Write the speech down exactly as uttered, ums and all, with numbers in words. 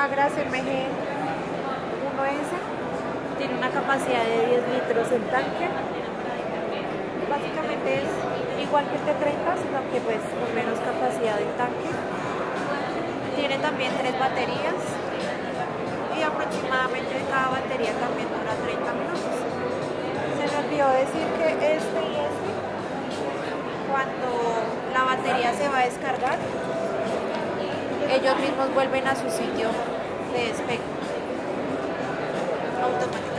Agras M G uno S. Tiene una capacidad de diez litros el tanque. Básicamente es igual que el T treinta, sino que pues con menos capacidad del tanque. Tiene también tres baterías y aproximadamente cada batería también dura treinta minutos. Se me olvidó decir que este y este, cuando la batería se va a descargar, ellos mismos vuelven a su sitio de despegue automáticamente.